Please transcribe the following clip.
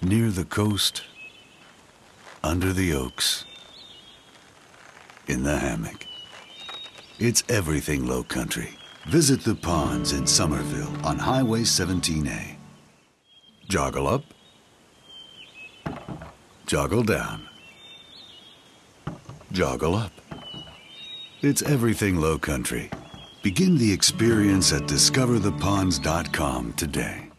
Near the coast, under the oaks, in the hammock. It's everything Lowcountry. Visit the ponds in Summerville on Highway 17A. Joggle up, joggle down, joggle up. It's everything Lowcountry. Begin the experience at discovertheponds.com today.